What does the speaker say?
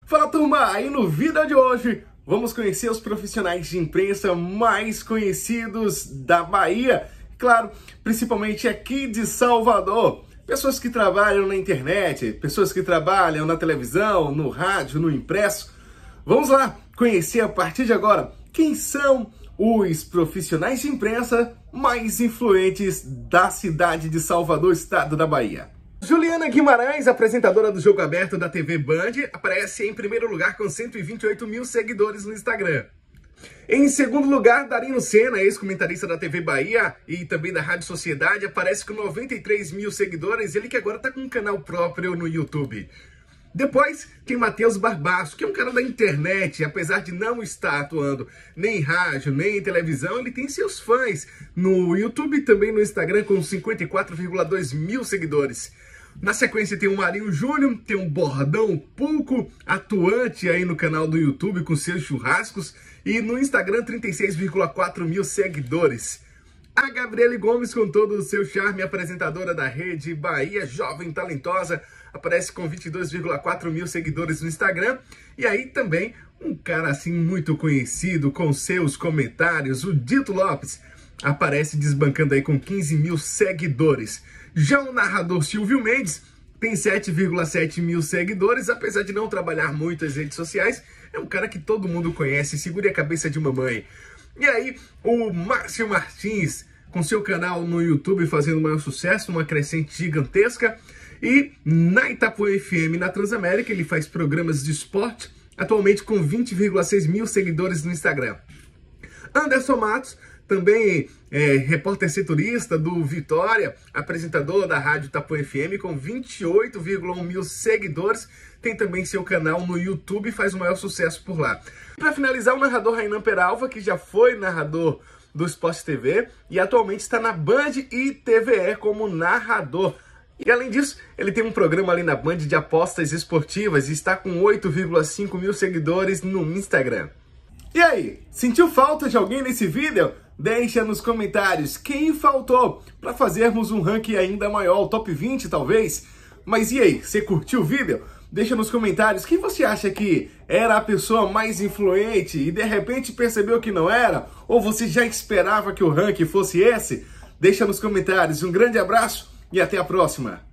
Fala turma, aí no vídeo de hoje vamos conhecer os profissionais de imprensa mais conhecidos da Bahia, claro, principalmente aqui de Salvador. Pessoas que trabalham na internet, pessoas que trabalham na televisão, no rádio, no impresso. Vamos lá conhecer a partir de agora quem são os profissionais de imprensa mais influentes da cidade de Salvador, estado da Bahia. Juliana Guimarães, apresentadora do Jogo Aberto da TV Band, aparece em primeiro lugar com 128 mil seguidores no Instagram. Em segundo lugar, Darino Sena, ex-comentarista da TV Bahia e também da Rádio Sociedade, aparece com 93 mil seguidores, ele que agora está com um canal próprio no YouTube. Depois tem Matheus Barbaço, que é um cara da internet, apesar de não estar atuando nem em rádio, nem em televisão, ele tem seus fãs no YouTube e também no Instagram com 54,2 mil seguidores. Na sequência tem o Marinho Júnior, tem um Bordão Pulco, atuante aí no canal do YouTube com seus churrascos, e no Instagram 36,4 mil seguidores. A Gabriele Gomes, com todo o seu charme, apresentadora da Rede Bahia, jovem, talentosa, aparece com 22,4 mil seguidores no Instagram. E aí também um cara assim muito conhecido com seus comentários, o Dito Lopes, aparece desbancando aí com 15 mil seguidores. Já o narrador Silvio Mendes tem 7,7 mil seguidores, apesar de não trabalhar muito as redes sociais, é um cara que todo mundo conhece, segure a cabeça de mamãe. E aí o Márcio Martins, com seu canal no YouTube fazendo o maior sucesso, uma crescente gigantesca, e na Itapuã FM, na Transamérica, ele faz programas de esporte, atualmente com 20,6 mil seguidores no Instagram. Anderson Matos, também repórter setorista do Vitória, apresentador da Rádio Itapuã FM, com 28,1 mil seguidores, tem também seu canal no YouTube e faz o maior sucesso por lá. Para finalizar, o narrador Rainan Peralva, que já foi narrador do Sport TV e atualmente está na Band e TVE como narrador. E além disso, ele tem um programa ali na Band de apostas esportivas e está com 8,5 mil seguidores no Instagram. E aí, sentiu falta de alguém nesse vídeo? Deixa nos comentários quem faltou para fazermos um ranking ainda maior, top 20 talvez. Mas e aí, você curtiu o vídeo? Deixa nos comentários quem você acha que era a pessoa mais influente e de repente percebeu que não era? Ou você já esperava que o ranking fosse esse? Deixa nos comentários. Um grande abraço e até a próxima!